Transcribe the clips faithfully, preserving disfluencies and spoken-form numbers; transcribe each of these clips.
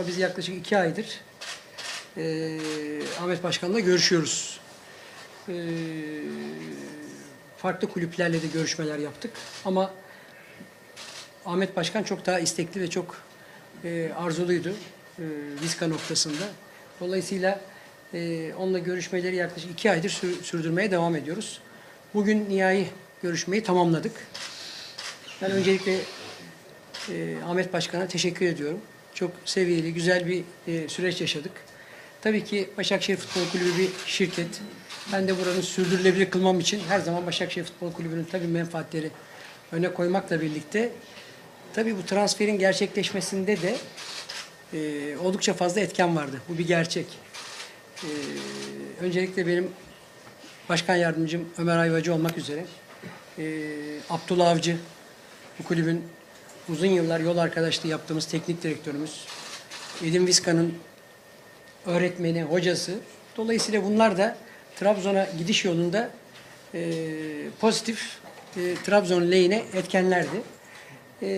ama biz yaklaşık iki aydır e, Ahmet Başkan'la görüşüyoruz. E, farklı kulüplerle de görüşmeler yaptık ama Ahmet Başkan çok daha istekli ve çok e, arzuluydu e, Vizca noktasında. Dolayısıyla e, onunla görüşmeleri yaklaşık iki aydır sür, sürdürmeye devam ediyoruz. Bugün nihai görüşmeyi tamamladık. Ben öncelikle e, Ahmet Başkan'a teşekkür ediyorum. Çok seviyeli, güzel bir e, süreç yaşadık. Tabii ki Başakşehir Futbol Kulübü bir şirket. Ben de buranın sürdürülebilir kılmam için her zaman Başakşehir Futbol Kulübü'nün tabii menfaatleri öne koymakla birlikte tabii bu transferin gerçekleşmesinde de e, oldukça fazla etken vardı. Bu bir gerçek. E, öncelikle benim başkan yardımcım Ömer Ayvacı olmak üzere e, Abdullah Avcı, bu kulübün uzun yıllar yol arkadaşlığı yaptığımız teknik direktörümüz, Edin Vizca'nın öğretmeni, hocası. Dolayısıyla bunlar da Trabzon'a gidiş yolunda e, pozitif e, Trabzon lehine etkenlerdi. E,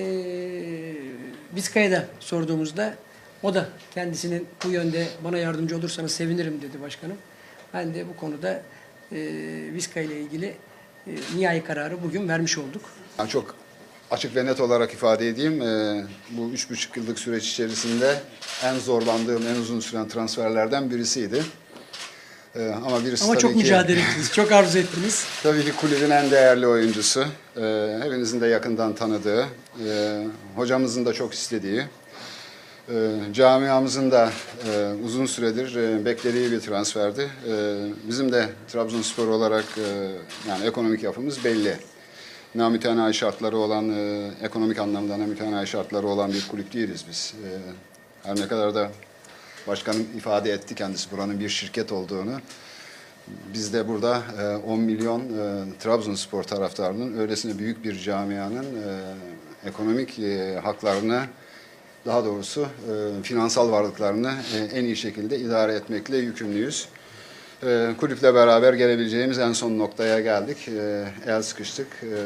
Vizca'ya da sorduğumuzda o da kendisinin bu yönde bana yardımcı olursanız sevinirim dedi başkanım. Ben de bu konuda e, Vizca ile ilgili e, nihai kararı bugün vermiş olduk. Yani çok açık ve net olarak ifade edeyim. E, bu üç buçuk yıllık süreç içerisinde en zorlandığım, en uzun süren transferlerden birisiydi. E, ama birisi ama tabii çok ki, mücadele ettiniz, çok arzu ettiniz. Tabii ki kulübün en değerli oyuncusu. E, hepinizin de yakından tanıdığı, e, hocamızın da çok istediği, e, camiamızın da e, uzun süredir e, beklediği bir transferdi. E, bizim de Trabzonspor olarak e, yani ekonomik yapımız belli. Namütenayi şartları olan, e, ekonomik anlamda namütenayi şartları olan bir kulüp değiliz biz. E, her ne kadar da başkanım ifade etti kendisi buranın bir şirket olduğunu. Biz de burada e, on milyon e, Trabzonspor taraftarının öylesine büyük bir camianın e, ekonomik e, haklarını, daha doğrusu e, finansal varlıklarını e, en iyi şekilde idare etmekle yükümlüyüz. E, kulüple beraber gelebileceğimiz en son noktaya geldik. E, el sıkıştık.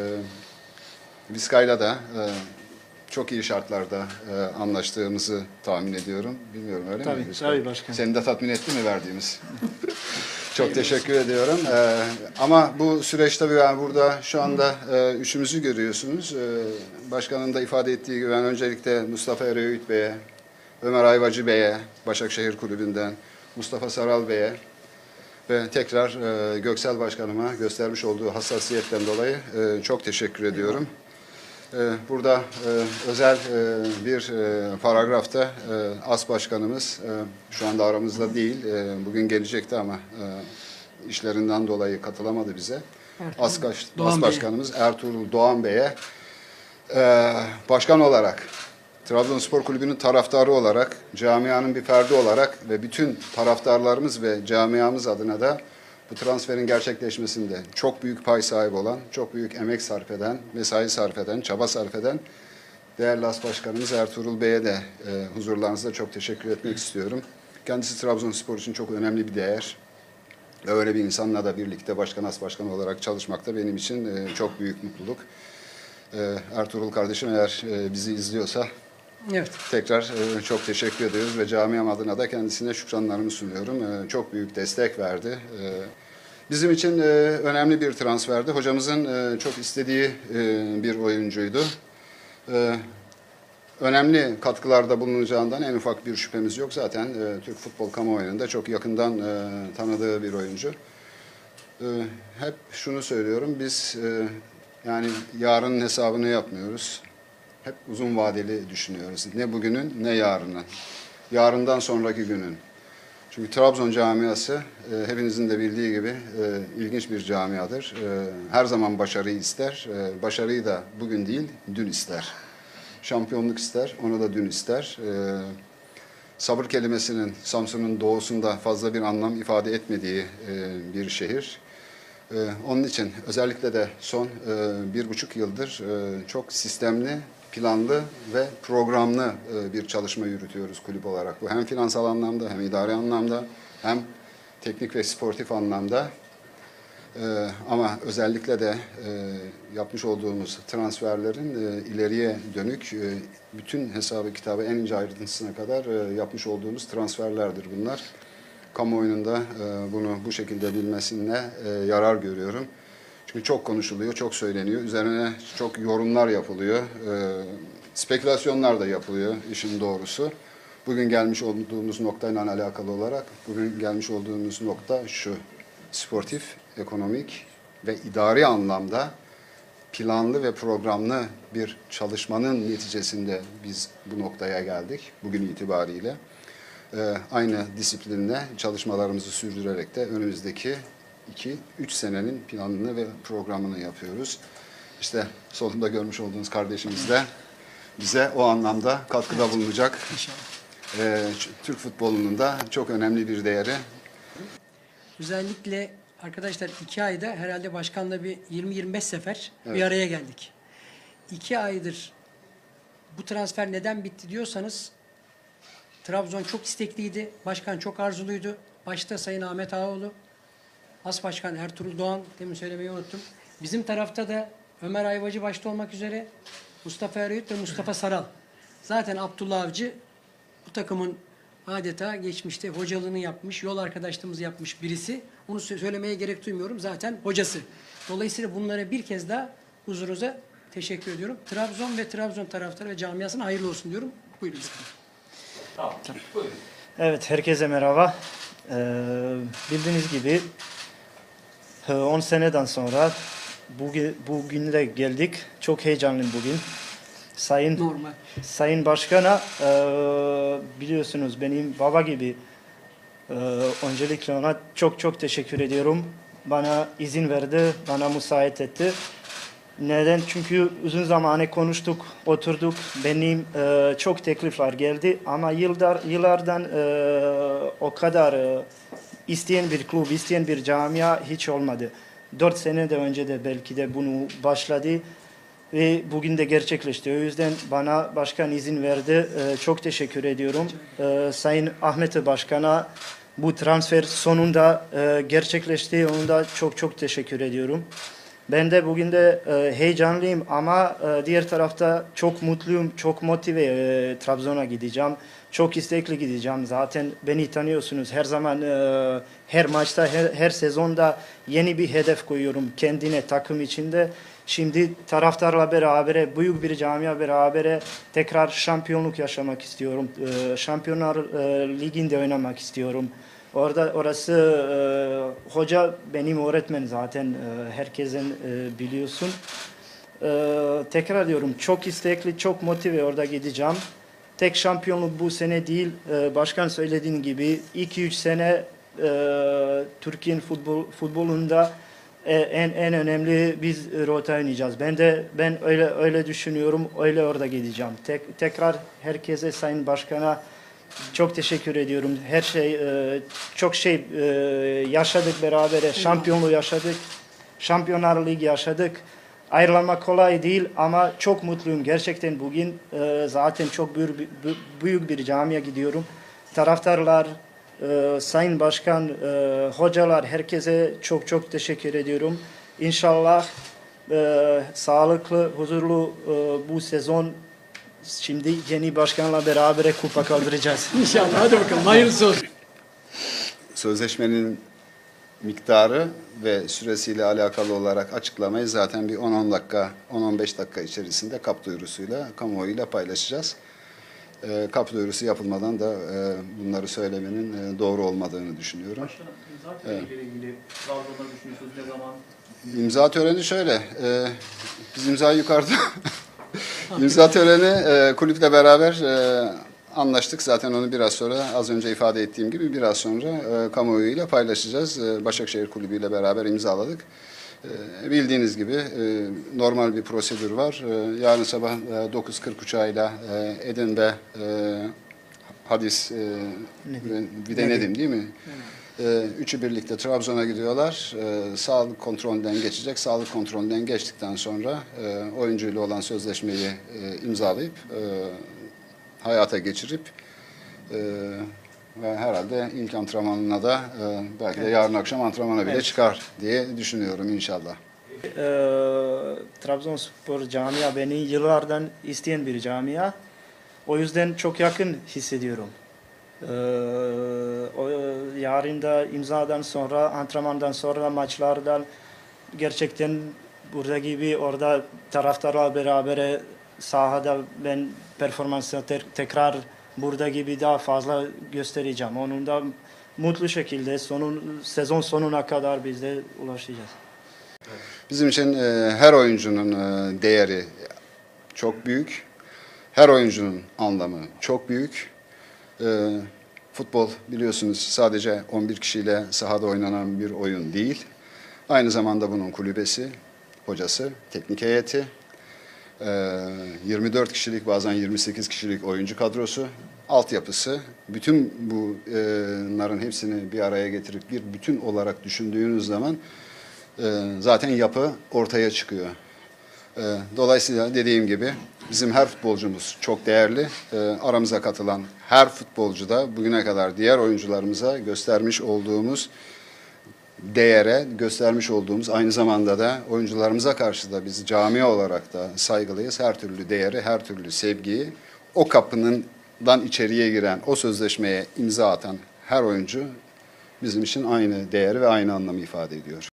E, Vizca'yla da e, çok iyi şartlarda e, anlaştığımızı tahmin ediyorum. Bilmiyorum öyle tabii, mi? Tabii, tabii başkanım. Seni de tatmin etti mi verdiğimiz? Çok teşekkür ediyorum. Ee, ama bu süreç tabii yani burada şu anda e, üçümüzü görüyorsunuz. Ee, başkanın da ifade ettiği gibi ben öncelikle Mustafa Ereğüt Bey'e, Ömer Ayvacı Bey'e, Başakşehir Kulübü'nden, Mustafa Saral Bey'e ve tekrar e, Göksel Başkanıma göstermiş olduğu hassasiyetten dolayı e, çok teşekkür ediyorum. Burada e, özel e, bir e, paragrafta e, As Başkanımız e, şu anda aramızda değil, e, bugün gelecekti ama e, işlerinden dolayı katılamadı bize. Ertuğrul As, Doğan As Bey'e. Başkanımız Ertuğrul Doğan Bey'e e, başkan olarak, Trabzonspor Kulübü'nün taraftarı olarak, camianın bir ferdi olarak ve bütün taraftarlarımız ve camiamız adına da bu transferin gerçekleşmesinde çok büyük pay sahibi olan, çok büyük emek sarf eden, mesai sarf eden, çaba sarf eden değerli As Başkanımız Ertuğrul Bey'e de e, huzurlarınızda çok teşekkür etmek istiyorum. Kendisi Trabzonspor için çok önemli bir değer. Ve öyle bir insanla da birlikte Başkan As Başkan olarak çalışmak da benim için e, çok büyük mutluluk. E, Ertuğrul kardeşim eğer e, bizi izliyorsa Evet. tekrar e, çok teşekkür ediyoruz ve camiam adına da kendisine şükranlarımı sunuyorum. E, çok büyük destek verdi. E, bizim için e, önemli bir transferdi. Hocamızın e, çok istediği e, bir oyuncuydu. E, önemli katkılarda bulunacağından en ufak bir şüphemiz yok. Zaten e, Türk futbol kamuoyunda çok yakından e, tanıdığı bir oyuncu. E, hep şunu söylüyorum, biz e, yani yarının hesabını yapmıyoruz. Hep uzun vadeli düşünüyoruz. Ne bugünün ne yarının. Yarından sonraki günün. Çünkü Trabzon camiası e, hepinizin de bildiği gibi e, ilginç bir camiadır. E, her zaman başarıyı ister. E, başarıyı da bugün değil, dün ister. Şampiyonluk ister, onu da dün ister. E, sabır kelimesinin Samsun'un doğusunda fazla bir anlam ifade etmediği e, bir şehir. E, onun için özellikle de son e, bir buçuk yıldır e, çok sistemli, planlı ve programlı bir çalışma yürütüyoruz kulüp olarak. Bu hem finansal anlamda, hem idari anlamda, hem teknik ve sportif anlamda. Ee, ama özellikle de e, yapmış olduğumuz transferlerin e, ileriye dönük e, bütün hesabı kitabı en ince ayrıntısına kadar e, yapmış olduğumuz transferlerdir bunlar. Kamuoyunun da e, bunu bu şekilde bilmesine e, yarar görüyorum. Çünkü çok konuşuluyor, çok söyleniyor. Üzerine çok yorumlar yapılıyor. E, spekülasyonlar da yapılıyor işin doğrusu. Bugün gelmiş olduğumuz noktayla alakalı olarak, bugün gelmiş olduğumuz nokta şu: sportif, ekonomik ve idari anlamda planlı ve programlı bir çalışmanın neticesinde biz bu noktaya geldik bugün itibariyle. Ee, aynı disiplinle çalışmalarımızı sürdürerek de önümüzdeki iki üç senenin planını ve programını yapıyoruz. İşte solunda görmüş olduğunuz kardeşimiz de bize o anlamda katkıda bulunacak. İnşallah. Ee, Türk futbolunun da çok önemli bir değeri. Özellikle arkadaşlar iki ayda herhalde başkanla bir yirmi yirmi beş sefer Evet. bir araya geldik. İki aydır bu transfer neden bitti diyorsanız Trabzon çok istekliydi. Başkan çok arzuluydu. Başta Sayın Ahmet Ağaoğlu, As Başkan Ertuğrul Doğan, demin söylemeyi unuttum. Bizim tarafta da Ömer Ayvacı başta olmak üzere Mustafa Eröğüt ve Mustafa Saral. Zaten Abdullah Avcı bu takımın adeta geçmişte hocalığını yapmış, yol arkadaşlığımız yapmış birisi. Onu sö- söylemeye gerek duymuyorum. Zaten hocası. Dolayısıyla bunlara bir kez daha huzurunuza teşekkür ediyorum. Trabzon ve Trabzon taraftarı ve camiasına hayırlı olsun diyorum. Buyurun. Tamam. Buyurun. Evet, herkese merhaba. Ee, bildiğiniz gibi e, on seneden sonra bugün, bugüne geldik. Çok heyecanlıyım bugün. Sayın Normal. Sayın Başkan'a e, biliyorsunuz benim baba gibi. E, öncelikle ona çok çok teşekkür ediyorum. Bana izin verdi, bana müsait etti. Neden? Çünkü uzun zamanı konuştuk, oturduk. Benim e, çok teklifler geldi ama yıllar yıllardan e, o kadar e, isteyen bir kulüp, isteyen bir camia hiç olmadı. Dört sene de önce de belki de bunu başladı ve bugün de gerçekleşti. O yüzden bana başkan izin verdi. E, çok teşekkür ediyorum. E, Sayın Ahmet Başkan'a bu transfer sonunda e, gerçekleşti. Ona da çok çok teşekkür ediyorum. Ben de bugün de e, heyecanlıyım ama e, diğer tarafta çok mutluyum, çok motive e, Trabzon'a gideceğim. Çok istekli gideceğim. Zaten beni tanıyorsunuz. Her zaman, e, her maçta, her, her sezonda yeni bir hedef koyuyorum kendine, takım içinde. Şimdi taraftarla beraber, büyük bir camia beraber tekrar şampiyonluk yaşamak istiyorum. E, Şampiyonlar e, Ligi'nde oynamak istiyorum. Orada orası e, hoca benim öğretmen zaten e, herkesin e, biliyorsun. E, tekrar diyorum çok istekli, çok motive orada gideceğim. Tek şampiyonluk bu sene değil. E, başkan söylediğin gibi iki üç sene e, Türkiye'nin futbol, futbolunda e, en en önemli biz rota oynayacağız. Ben de ben öyle öyle düşünüyorum. Öyle orada gideceğim. Tek, tekrar herkese, Sayın Başkan'a çok teşekkür ediyorum. Her şey, e, çok şey e, yaşadık beraber. Şampiyonluğu yaşadık. Şampiyonlar Ligi yaşadık. Ayrılmak kolay değil ama çok mutluyum. Gerçekten bugün e, zaten çok büyük, büyük bir camiye gidiyorum. Taraftarlar, e, Sayın Başkan, e, hocalar, herkese çok çok teşekkür ediyorum. İnşallah e, sağlıklı, huzurlu e, bu sezon. Şimdi yeni başkanla beraber kupa kaldıracağız. İnşallah. Hadi bakalım. Hayırlısı olsun. Sözleşmenin miktarı ve süresiyle alakalı olarak açıklamayı zaten bir on on dakika, on on beş dakika içerisinde kap duyurusuyla, kamuoyuyla paylaşacağız. E, kap duyurusu yapılmadan da e, bunları söylemenin e, doğru olmadığını düşünüyorum. Başkanım, imza töreniyle ilgili Trabzon'da düşünüyorsunuz ne zaman? İmza töreni şöyle, e, biz imzayı yukarıda, imza töreni e, kulüple beraber e, anlaştık. Zaten onu biraz sonra, az önce ifade ettiğim gibi biraz sonra e, kamuoyuyla paylaşacağız. E, Başakşehir Kulübü ile beraber imzaladık. E, bildiğiniz gibi e, normal bir prosedür var. E, yarın sabah e, dokuz kırk uçağıyla e, Edirne, e, Hadis, e, Nedim. bir de Nedim değil mi? E, üçü birlikte Trabzon'a gidiyorlar. E, sağlık kontrolünden geçecek. Sağlık kontrolünden geçtikten sonra e, oyuncuyla olan sözleşmeyi e, imzalayıp e, hayata geçirip e, ve herhalde ilk antrenmanına da e, belki de yarın akşam antrenmana bile Evet. çıkar diye düşünüyorum inşallah. Ee, Trabzonspor camia beni yıllardan isteyen bir camia. O yüzden çok yakın hissediyorum. Ee, o, yarın da imzadan sonra, antrenmandan sonra, maçlardan gerçekten burada gibi orada taraftarla beraber sahada ben performansı te- tekrar burada gibi daha fazla göstereceğim. Onun da mutlu şekilde sonun, sezon sonuna kadar biz de ulaşacağız. Bizim için e, her oyuncunun e, değeri çok büyük. Her oyuncunun anlamı çok büyük. E, futbol biliyorsunuz sadece on bir kişiyle sahada oynanan bir oyun değil. Aynı zamanda bunun kulübesi, hocası, teknik heyeti, e, yirmi dört kişilik bazen yirmi sekiz kişilik oyuncu kadrosu, altyapısı. Bütün bunların hepsini bir araya getirip bir bütün olarak düşündüğünüz zaman e, zaten yapı ortaya çıkıyor. E, dolayısıyla dediğim gibi bizim her futbolcumuz çok değerli. E, aramıza katılan her futbolcu da bugüne kadar diğer oyuncularımıza göstermiş olduğumuz değere, göstermiş olduğumuz aynı zamanda da oyuncularımıza karşı da biz cami olarak da saygılıyız. Her türlü değeri, her türlü sevgiyi o kapından içeriye giren, o sözleşmeye imza atan her oyuncu bizim için aynı değeri ve aynı anlamı ifade ediyor.